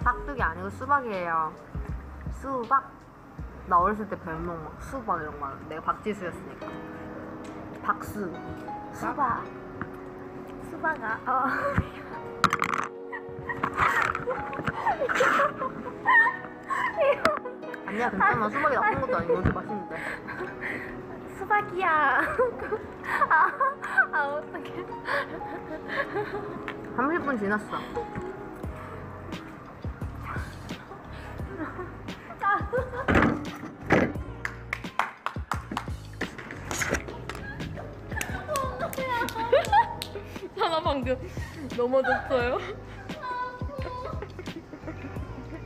깍두기 아니고 수박이에요. 수박. 나 어렸을 때 별명 막 수박 이런 거 하는데 내가 박지수였으니까. 박수. 수박. 수박아. 아니야, 괜찮아. 수박이 나쁜 것도 아니고 이렇게 맛있는데. 수박이야. 어떡해. 30분 지났어. 하나 방금 넘어졌어요.